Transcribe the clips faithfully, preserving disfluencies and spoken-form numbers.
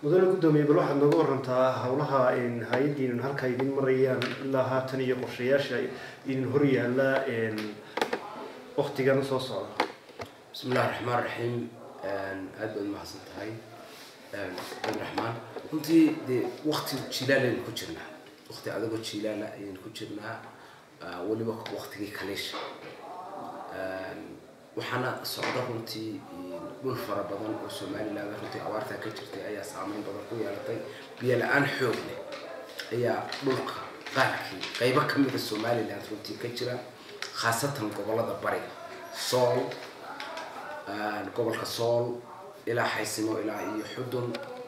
mudane gudoomiye bal waxaad nooga warantaa howlaha in hay'adiin halka idin marayaan ilaa haatan iyo qorshayaasha idin hor yaala in waqtigan soo socda. bismillaahir rahmaanir rahiim aad baad mahadsan tahay Abdulrahmaan intii de waqti jiilaaleen ku jirnaa waqti adago jiilaala ayaan ku jirnaa waliba waqtigii kaleesh waxaana socda runtii dhul fara badan oo Soomaaliland runtii abaarta ka jirtay ayaa saameyn badan ku yeelatay biyo la'aan xoog leh ayaa dhulka qaarkii qaybo ka mid ah Soomaaliland runtii ka jira khaasatan gobolada bariga Sool gobolka Sool ilaa Xaysimo ilaa iyo Xudun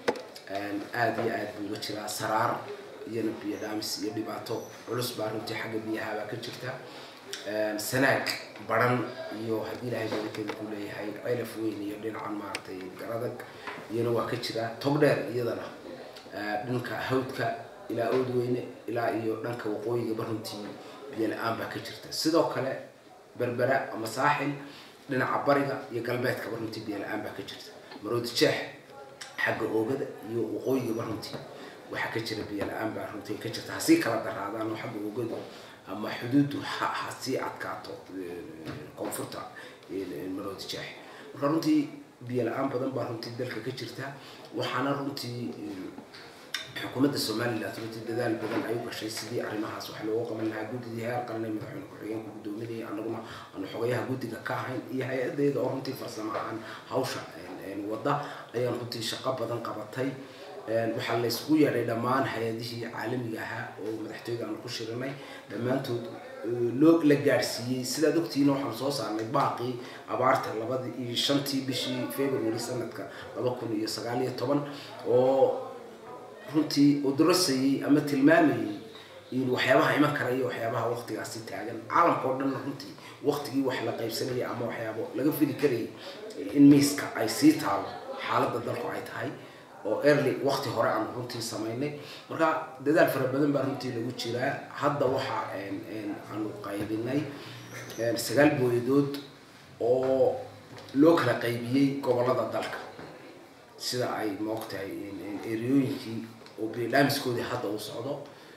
aad iyo aad buu jiraa Saraar iyo biyo dhaamis iyo dhibaato culus baa runtii xagga biyaha ka jirta sanaag baran iyo hadii Ilaahay barakada ku leeyahay cilaf weyn iyo dhinacan maartay garadag iyana waa ka jira togdheer iyadana dhanka hawdka ilaa Oodweyne ilaa iyo dhanka waqooyiga baruntii biyo la'aan baa ka jirta sidoo kale berbera ama saaxil dhinaca bariga iyo galbeedka baruntii biyo la'aan baa ka jirta maroodi jeex xagga oogada iyo waqooyiga baruntii waxa ka jira biyo la'aan baa runtii ka jirta hasi kala daraadaan xagga oogada ama xuduudu hasi adkaato koonfurta maroodi jeex marka runtii biyo la'aan badan baa runtii dalka ka jirta waxaana runtii xukuumadda Soomaaliland runtii dadaal badan ay u gashay sidii arrimahaas wax looga qaban lahaa guddiga heer qaran ee madaxweyne ku-xigeenka gudoominaya anaguna aan xogayaha guddiga ka ahayn iyo hay'adeeda oo runtii farsamo ahaan hawsha wada ayaan runtii shaqo badan qabatay waxa la isku yeeray dhamaan hay'adihii caalamiga ah oo madaxtooyada aan ku shirinay dhamaantood loo la gaarsiiyay sida doctiina waxaan soo saarnay baaqi abaarta labada iyo shantii bishii February sanadka laba kun iyo sagaal iyo toban oo runtii oo darasay ama tilmaamayay in waxyaabaha iman kara iyo waxyaabaha waqtigaasi taagan caalamka oo dhan runtii waqtigii wax la qaybsanayay ama waxyaabo laga fili karay in miiska ay sii taalo xaaladda dalku ay tahay oo early waqti hore aan runtii sameynay marka dadaal fara badan baa runtii lagu jiraa hadda waxa aan qaybinay sagaal booyadood oo loo kala qaybiyay gobolada dalka sida ay moogtahay eriyooyinkii oo bilaamiskoodii hadda u socdo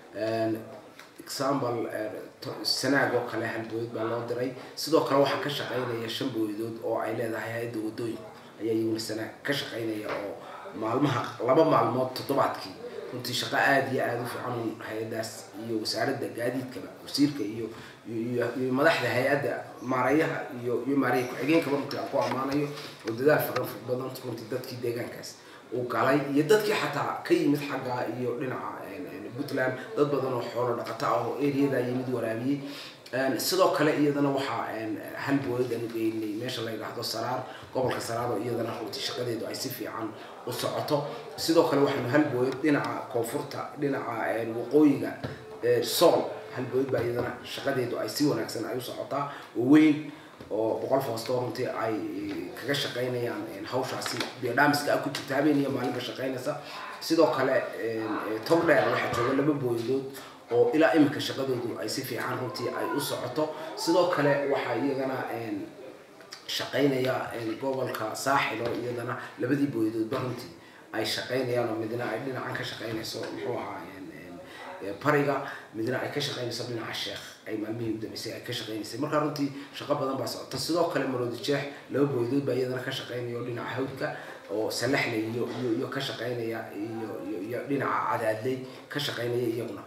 example sanaag oo kale hal booyad baa loo diray sidoo kale waxa ka shaqeynaya shan booyadood oo ay leedahay hay'adda wadooyinka ayaa iyaguna sanaag ka shaqeynaya oo maalmaha laba maalmood toddobaadkii runtii shaqo aad iyo aad u fiican hay'adaas iyo wasaaradda gaadiidka wasiirka iyo iyo madaxda hay'adda maarayaha iyo iyo maarayaha ku-xigeenka runtii aan ku amaanayo oo dadaal fara badan runtii dadkii deegaankaas oo galay iyo dadkii xataa ka yimid xagga iyo dhinaca Puntland dad badan oo xoolo dhaqato ah oo area-da yimid waraabiyay sidoo kale iyadana waxa hal booyad aan geynay meesha la yiraahdo Saraar gobolka Saraar oo iyadana runtii shaqadeedu ay si fiican u socoto sidoo kale waxaan hal booyad dhinaca koonfurta dhinaca waqooyiga Sool hal booyad baa iyadana shaqadeedu ay si wanaagsan ay u socotaa oo weyn oo boqol foosto runtii ay kaga shaqeynayaan hawshaasi biyo dhaamiska ku jirta habeen iyo maalin ka shaqeynaysa sidoo kale togdheer waxa jooga laba booyadood oo ilaa imika shaqadoodu ay si fiican runtii ay u socoto sidoo kale waxa iyagana shaqeynaya gobolka Saaxil oo iyadana labadii booyadood runtii ay shaqeynayaan oo midna ay dhinacan ka shaqeynayso muxuu ahaa bariga midna ay ka shaqeynayso dhinaca Sheekh ay maalmihii u dambeysay ay ka shaqeynaysay marka runtii shaqo badan baa socota sidoo kale maroodi jeex laba booyadood baa iyadana ka shaqeynaya oo dhinaca hawdka oo salaxley iyo iyo ka shaqeynaya iyo iyo dhinaca cadaadley ka shaqeynaya iyaguna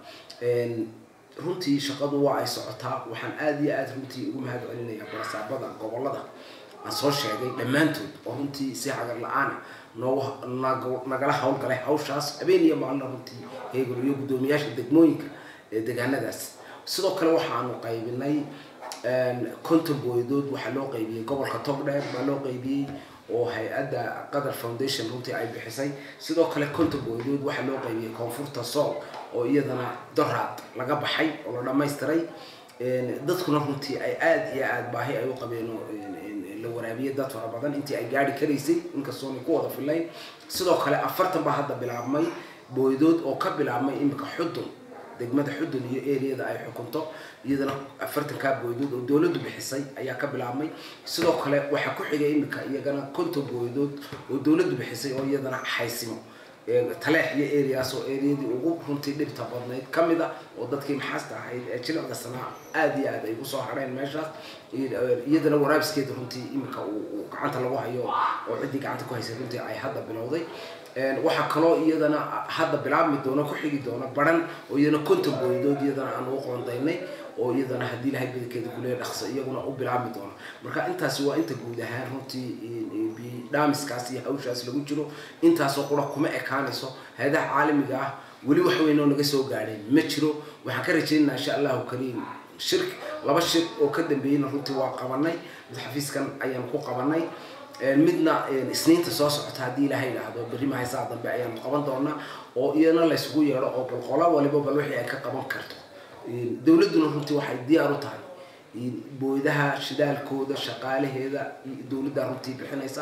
runtii shaqadu waa ay socotaa waxaan aad iyo aad runtii ugu mahad celinayaa barasaabada gobolada aan soo sheegay dhamaantood oo runtii si hagar la'aan noo nagala hawl galay hawshaas habeen iyo maalin runtii heegal iyo gudoomiyaasha degmooyinka ee deegaanadaas sidoo kale waxaanu qaybinay konton booyadood waxa loo qaybiyay gobolka Togdheer baa loo qaybiyay oo hay'adda Qadar Foundation runtii ay bixisay sidoo kale konton booyadood waxa loo qaybiyay koonfurta Sool oo iyadana daraad laga baxay oo la dhameystiray dadkuna runtii ay aad iyo aad baahi ay u qabeen la waraabiye dad fara badan intii ay gaari kareysay inkastoo ay ku wada filayn sidoo kale afartan baa hadda bilaabmay booyadood oo ka bilaabmay imika Xudun degmada Xudun iyo area-da ay xukunto iyadana afartan ka booyadood oo dawladdu bixisay ayaa ka bilaabmay sidoo kale waxa ku xigay imika iyagana konton booyadood oo dawladdu bixisay oo iyadana Xaysimo taleex iyo areas oo areadii ugu runtii dhibta badnayd kamida oo dadkii maxaasta ahayd ee jilicda sanaa aad iyo aad ay ku soo hareen meeshaas iyadana waraabiskeeda runtii imika uu gacanta lagu hayo oo cidii gacanta ku haysay runtii ay hadda bilowday waxa kaloo iyadana hadda bilaabmi doona ku xigi doona baran oo iyadana konton booydood iyadana aan ugu qoondaynay oo iyadana haddii ilahay badankeeda kuleeya dhaqso iyaguna u bilaabmi doona marka intaasi waa inta guud ahaan runtii daamiskaas iyo hawshaas lagu jiro intaasoo qura kuma ekaanayso hay'adaha caalamiga ah weli wax weyn oo naga soo gaadhay ma jiro waxaan ka rajaynaynaa insha allahu kariim shirk laba shir oo ka dambeeyayna runtii waa qabanay xafiiskan ayaan ku qabanay midna isniinta soo socota haddii ilaahay yidhaahdo berri mahaysaa dambe ayaanu qaban doonaa oo iyana la isugu yeedho oo bal qola waliba bal wixii ay ka qaban karto dowladduna runtii waxay diyaar u tahay booydaha shidaalkooda shaqaalaheeda dowladda runtii bixinaysa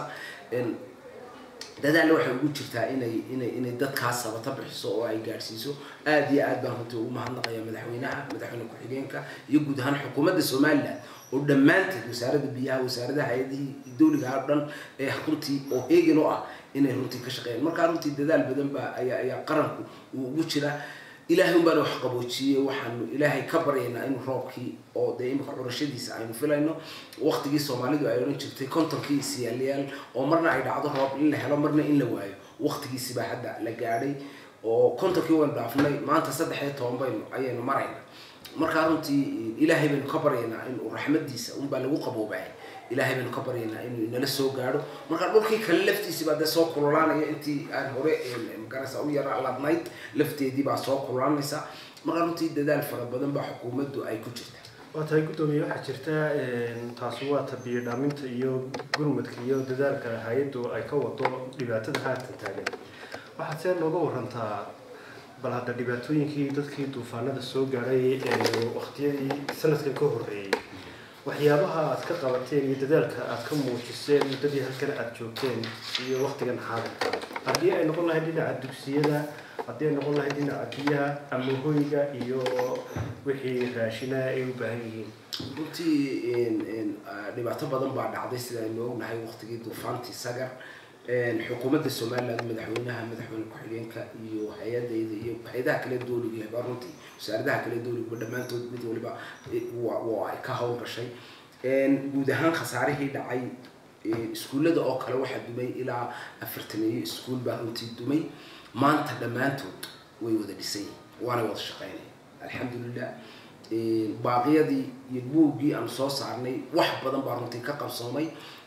dadaal waxay ugu jirtaa inay inay inay dadkaas sabata bixiso oo ay gaarsiiso aad iyo aad baan runtii ugu mahadnaqayaa madaxweynaha madaxweyne ku-xigeenka iyo guud ahaan xukuumadda Soomaaliland oo dhammaanteed wasaaradda biyaha wasaaradda hay'adihii dowliga oo dhan ee runtii oo eegin u ah inay runtii ka shaqeeyaan marka runtii dadaal badan baa ayaa ayaa qaranku uu ugu jira ilaahay un baan wax qaboojiyay waxaan ilaahay ka baryaynaa in roobkii oo de imika curashadiisa aynu filayno waqtigii Soomaalidu ay oran jirtay kontonkii siyaaliyaal oo marna ay dhacdo roob in la helo marna in la waayo waqtigiisi baa hadda la gaadhay oo kontonkii waan dhaafnay maanta saddex iyo toban baynu ayaynu maraynaa marka runtii ilaahay baynu ka baryaynaa in uu raxmadiisa un baa lagu qaboobay ilaahay baynu ka baryaynaa inuu inala soo gaadho marka dhulkii kale laftiisa baa soo kululaanaya intii aan hore magarasa u yara ladnayd lafteedii baa soo kululaanaysa marka runtii dadaal fara badan baa xukuumaddu ay ku jirtaa waa tahay gudoomiye waxaa jirta taasi waa tabiyo dhaaminta iyo gurmadka iyo dadaalka hay'addu ay ka wado dhibaatada haatan taagan waxaad see nooga warantaa bal hadda dhibaatooyinkii dadkii duufaanada soo gaadhay waqtiyadii sanadkan ka horreeyay waxyaabaha aad ka qabateen iyo dadaalka aad ka muujiseen muddadii halkan aad joogteen iyo waqtigan xaadirka haddii ay noqon lahayd dhinaca dugsiyada haddii ay noqon lahayd dhinaca biyaha ama hoyga iyo wixii raashina ay u baahan yihiin runtii dhibaato badan baa dhacday sida aynu ognahay waqtigii duufaantii sagar xukuumadda Soomaaliland madaxweynaha madaxweyne ku-xigeenka iyo hay'adaha iyo hay'adaha kale dowliga ah runtii wasaaradaha kale dowliga dhammaantood mid waliba waa ay ka hawl gashay guud ahaan khasaarihii dhacay iskuulada oo kale waxa dumay ilaa afartan iyo iskuul baa runtii dumay maanta dhammaantood way wada dhisay waana wada shaqeynay alxamdulillah baaqiyadii iyo buugii aan soo saarnay wax badan baa runtii ka qabsoomay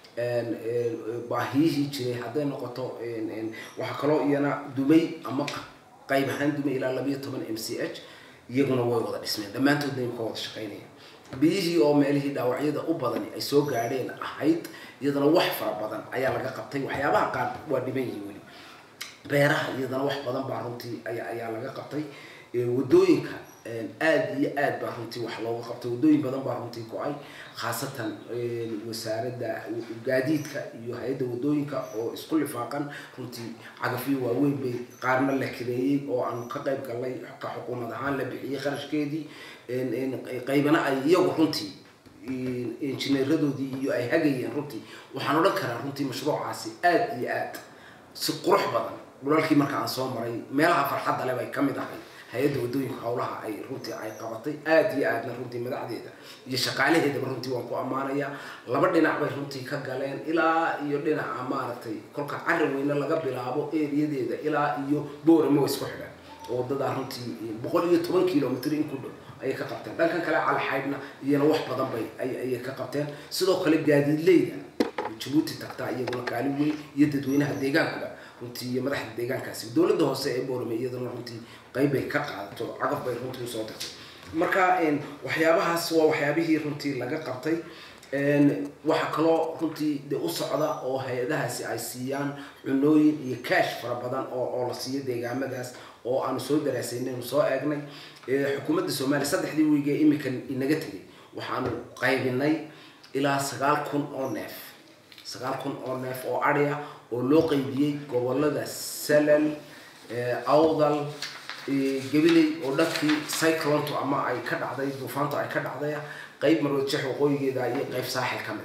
baahiyihii jiray hadday noqoto waxa kaloo iyana dumay ama qayb ahaan dumay ilaa laba iyo toban M C H iyaguna way wada dhismeen dhammaantoodna ay ka wada shaqeynayaan biyihii oo meelihii dhaawacyada u badan ay soo gaadheen ahayd iyadana wax fara badan ayaa laga qabtay waxyaabaha qaar waa dhiman yihiin weli beeraha iyadana wax badan baa runtii ayaa ayaa laga qabtay wadooyinka aad iyo aad baa runtii wax looga qabtay wadooyin badan baa runtii go'ay khaasatan wasaaradda gaadiidka iyo hay'adda wadooyinka oo isku lifaaqan runtii cagafyo waaweyn bay qaarna la kireeyay oo aan ka qayb galnay ka xukuumad ahaan la bixiyay qarashkeedii qaybana ay iyagu runtii injineeradoodii iyo ay hagayeen runtii waxaan odhan karaa runtii mashruucaasi aad iyo aad si qurux badan dhulalkii marka aan soo maray meelaha farxadda leh bay ka mid ahay hay'adda wadooyinka hawlaha ay runtii ay qabatay aad iyo aadna runtii madaxdeeda iyo shaqaalaheedaba runtii waan ku ammaanayaa laba dhinac bay runtii ka galeen ilaa iyo dhinaca maaragtay kolka carri weyne laga bilaabo eeriyadeeda ilaa iyo boorama way isku xidhaan wadada runtii boqol iyo toban kilomitir in ku dhow ayay ka qabteen dhankan kale calxaydna iyana wax badan bay ayay ka qabteen sidoo kale gaadiidleyda Djibouti tagtaa iyaguna kaalin weyn iyo dadweynaha deegaanka runtii iyo madaxda deegaankaasi dowladda hoose ee boorama iyadana runtii qayb bay ka qaadato cagaf bay runtii soo tagtay marka waxyaabahaas waa waxyaabihii runtii laga qabtay waxa kaloo runtii de u socda oo hay'adahaasi ay siiyaan cunooyin iyo cash fara badan oo oo la siiyo deegaamadaas oo aan soo daraasaynay soo eegnay xukuumadda Soomaaliya saddexdii wiig ee imika inaga tagay waxaan qaybinay ilaa sagaal kun oo neef sagaal kun oo neef oo ariya oo loo qaybiyay gobolada Salal Awdal gabilay oo dadkii cyclone ama ay ka dhacday duufaanta ay ka dhacday qayb marwad jeex waqooyigeeda iyo qayb saaxil kamid ah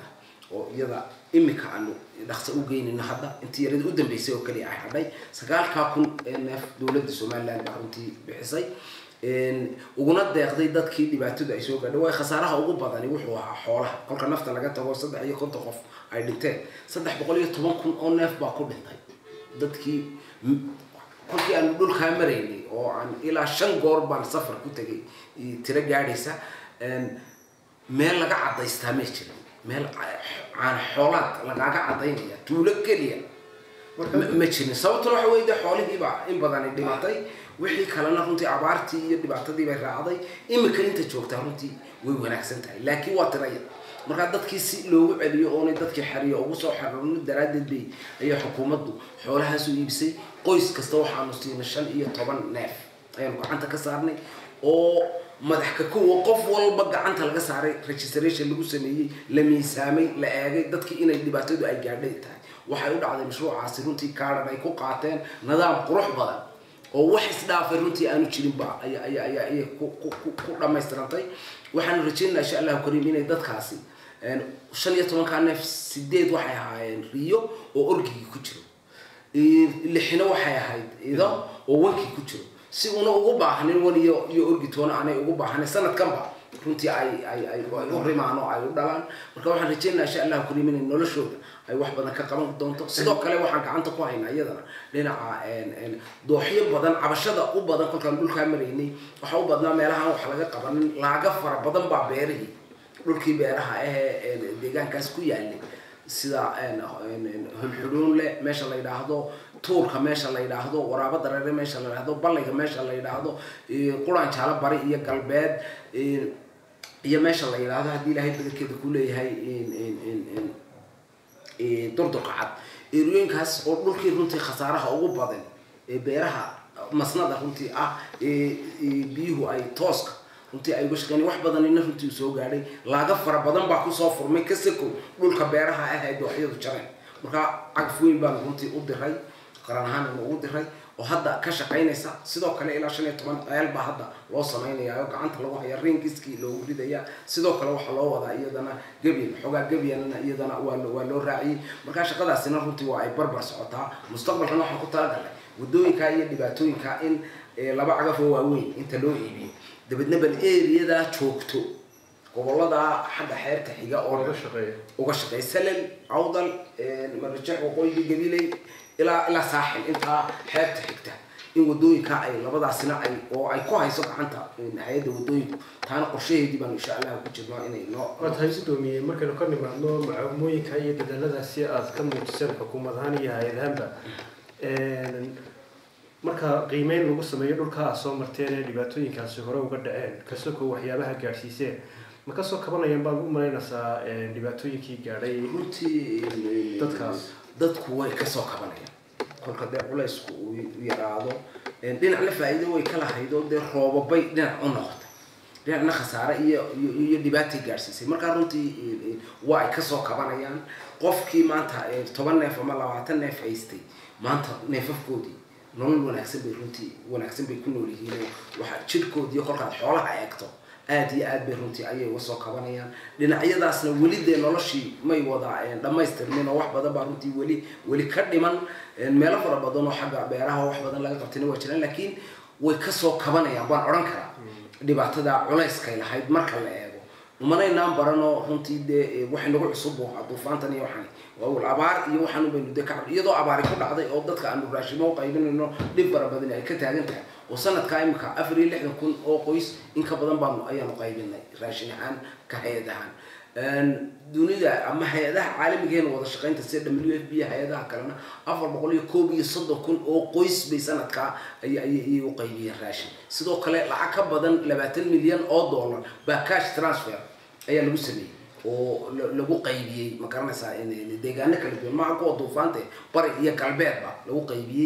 oo iyada imika aanu dhaqso u geynayno hadda intii yarada u dambeysay oo kaliya ay hadhay sagaalka kun ee neef dowladda Soomaaliland baa runtii bixisay uguna deeqday dadkii dhibaatadu ay soo gaadhay way khasaaraha ugu badan wuxuu ahaa xoolaha kolka nafta laga tago saddex iyo konton qof ay dhinteen saddex boqol iyo toban kun oo neef baa ku dhintay dadkii kolkii aan dhulka maraynay oo aan ilaa shan goor baan safar ku tagay tira gaadhaysa meel laga cadaystaa ma jirin meel aan xoolaad lagaga cadaynaya tuulo kaliya ma jirin sababtuna waxa weeye xoolihiiba in badan ay dhimatay wixii kalena runtii abaartii iyo dhibaatadii bay raacday imika inta joogta runtii way wanaagsan tahay laakiin waa tiraya marka dadkii si loogu celiyo oo dadkii xariyo ugu soo xarunno daraadeed bay ayaa xukuumaddu xoolahaas u iibsay qoys kasta waxaanu siinay shan iyo toban neef ayaan gacanta ka saarnay oo madax ka kuwa qof walba gacanta laga saaray registration lagu sameeyay la miisaamay la eegay dadkii inay dhibaatadu ay gaadhay tahay waxay u dhacday mashruucaasi runtii kaadhan ay ku qaateen nidaam qurux badan oo wax isdhaafay runtii aanu jirin ba ay ay ay ay ku ku dhamaystirantay waxaan rajaynayaa insha Allah kariim inay dadkaasi shan iyo toban ka neef sideed waxay ahaayeen riyo oo orgigi ku jiro lixina waxay ahayd ido oo wanki ku jiro si una ugu baahanin waniyo iyo orgitoona aanay ugu baahanin sanadkanba runtii ay ay ay u rimaano ay u dhalaan marka waxaan rajaynayaa insha Allah kariim inay noloshooda ay wax badan ka qaban doonto sidoo kale waxaan gacanta ku haynaa iyadana dhinaca een dooxiyo badan cabashada u badan kolkaan dhulka maraynay waxa u badnaa meelaha wax laga qabanin laaga fara badan baa beerihii dhulkii beeraha ee deegaankaas ku yaalay sida een xulxuloon le meesha la yiraahdo tuurka meesha la yiraahdo waraaba dareere meesha la yiraahdo ballayga meesha la yiraahdo quraan jaala bari iyo galbeed iyo meesha la yiraahdo hadii Ilaahay badankeeda ku leeyahay in in in ee dordocad eerooyinkaas oo dhulkii runtii khasaaraha ugu badan ee beeraha masnada runtii ah ee biyuhu ay tooska runtii ay gashqeen wax badan in runtii soo gaadhay laaga fara badan baa ku soo furmay ka sako dhulka beeraha ah ay dooxyadu jareen marka cagfuin baan runtii u diray qaran ahaan u diray oo hadda ka shaqeynaysa sidoo kale ilaa shan iyo toban ayl baa hadda loo sameeynaayo gacanta lagu hayo ringiski loo ridaya sidoo kale waxa loo wadaa iyadana gabiin xogaa gabiyanna iyadana waa waa loo raaciyay marka shaqadaasina runtii waa ay barbar socotaa mustaqbalkan waxa ku talagalay wadooyinka iyo dhibaatooyinka in laba cagaf oo waaweyn inta loo iibiyo dabadna bal area joogto gobolada xagga xeerta xiga oo laga shaqeeyo uga shaqeeyo salal awdal marjac waqooyi gabilay ila ila saaxil inta xeerta xigta in wadooyinka ay labadaasina ay oo ay ku hayso gacanta hay'adda wadooyinku taana qorsheheedii baan insha Allah ku jirnaa inay noo waad hayso doomiyay marka la kordhi maadno macaamooyinka iyo dadaaladaasi aad ka muujiseen xukuumadahan iyo hay'adahanba een marka qiimeyn lagu sameeyo dhulka soo marteen ee dhibaatooyinkaasi hore uga dhaceen kasoo waxyaabaha gaarsiiseen ma ka soo kabanayaan baan u maleynaysaa dhibaatooyinkii gaadhay runtii dadkaas dadku way ka soo kabanayaan kolka dee culaysku uu yaraado dhinac la faa'iido way kala haydo dee roobabay dhinac u noqotay dhinacna khasaare iyo iyo dhibaato gaarsiisay marka runtii waa ka soo kabanayaan qofkii maanta toban neef ama labaatan neef haystay maanta neefafkoodii nolol wanaagsan bay runtii wanaagsan bay ku nool yihiin waxa jidhkood iyo kolkaad xoolaha eegto aad iyo aad bay runtii ayay uga soo kabanayaan dhinacyadaasna weli dee noloshii may wada dhamaystirmin oo wax badan baa runtii weli weli ka dhiman meelo fara badan oo xagga beeraha wax badan laga qabtayna waa jiraan laakiin way ka soo kabanayaan baan oran karaa dhibaatada culayska lahayd marka la eego umanaynaan barano runtii dee waxay nagu cusub oo duufaantan iyo waxaan waa abaar iyo waxaan u baynu ka iyadoo abaari ku dhacday oo dadka aanu raashimo qaybinayno dhib fara badan ay ka taagan tahay oo sanadka imika afar iyo lixdan kun oo qoys in ka badan baan ayaanu qaybinay raashin ahaan ka hay'adahan dunida ama hay'adaha caalamiga ee wada shaqeynta sida W F P hay'adaha kalena afar boqol iyo koob iyo soddon kun oo qoys bay sanadka ay ay u qaybiyeen raashin sidoo kale lacag ka badan labaatan milyan oo dollar baa cash transfer ayaa lagu sameeyay oo lagu qaybiyay ma garanaysaa in deegaano kala duwan ma kuwa duufaanta bari iyo galbeedba lagu qaybiyay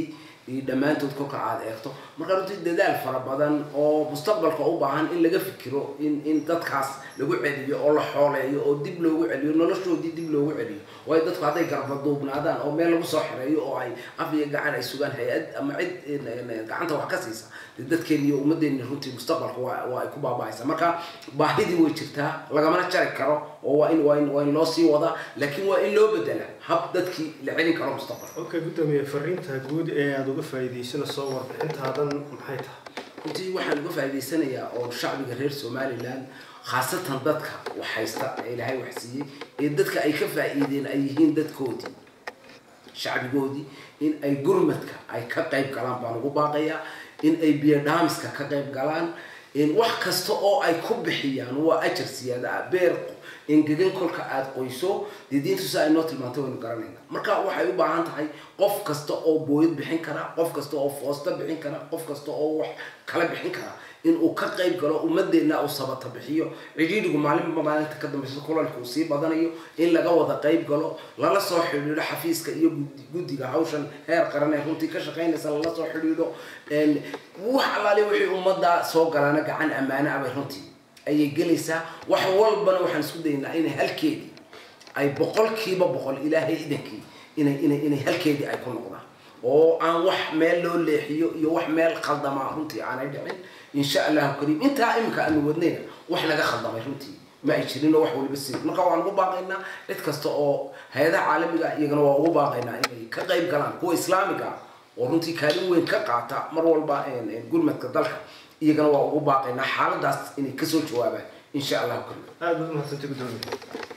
iyo dhamaantood kolka aad eegto marka runtii dadaal fara badan oo mustaqbalka u baahan in laga fikiro in in dadkaas lagu celiyo oo la xooleeyo oo dib loogu celiyo noloshoodii dib loogu celiyo way dadku hadday garbaduubnaadaan oo meel lagu soo xireeyo oo ay af iyo gacan ay sugaan hay'ad ama cid gacanta wax ka siisa dadkeena iyo ummadeena runtii mustaqbalka waa ay ku baaba'aysaa marka baahidii way jirtaa lagamana jari karo oo waa in waa in waa in loo sii wada laakiin waa in loo bedela hab dadkii la celin karo mustaqbalka okay gudoomiye fariinta guud ee aad uga faa'iideysana soo warbixintaadan maxay tahay runtii waxaan uga faa'iideysanayaa oo shacbiga reer Somaliland khaasatan dadka wax haysta ilaahay wax siiyay ee dadka ay ka faa'iideen ay yihiin dadkoodii shacbigoodii in ay gurmadka ay ka qayb galaan baan ugu baaqayaa in ay biyo dhaamiska ka qayb galaan in wax kasta oo ay ku bixiyaan waa ajar siyaada beer in gegan kolka aad qoyso diintu si ay noo tilmaanto waynu garanayna marka waxay u baahan tahay qof kasta oo booyad bixin kara qof kasta oo foosta bixin kara qof kasta oo wax kala bixin kara in uu ka qayb galo ummadeena oo sabata bixiyo ciidigu maalin maalinta ka dambaysa kulanku uu sii badanayo in laga wada qayb galo lala soo xiriiro xafiiska iyo guddiga hawshan heer qaran ee runtii ka shaqeynaysa lala soo xiriiro in wax alaale wixii ummadda soo galana gacan amaana ah runtii ayay gelaysaa wax walbana waxaan isku daynaa in halkeedii ay boqolkiiba boqol ilaahay idankii inay inay inay halkeedii ay ku noqdaan oo aan wax meel loo leexiyo iyo wax meel khaldama runtii aanay dhicin insha Allah kariim inta imka aan wadnayna wax laga khaldamay runtii ma ay jirin wax waliba si marka waan ugu baaqaynaa cid kasta oo hay'adaha caalamiga iyagana waa ugu baaqaynaa inay ka qayb galaan kuwa islaamiga oo runtii kaalin weyn ka qaata mar walba ee gurmadka dalka iyagana waa ugu baaqaynaa xaaladaas inay ka soo jawaabaan insha Allah kariim aad u mahadsantahay gudoomiye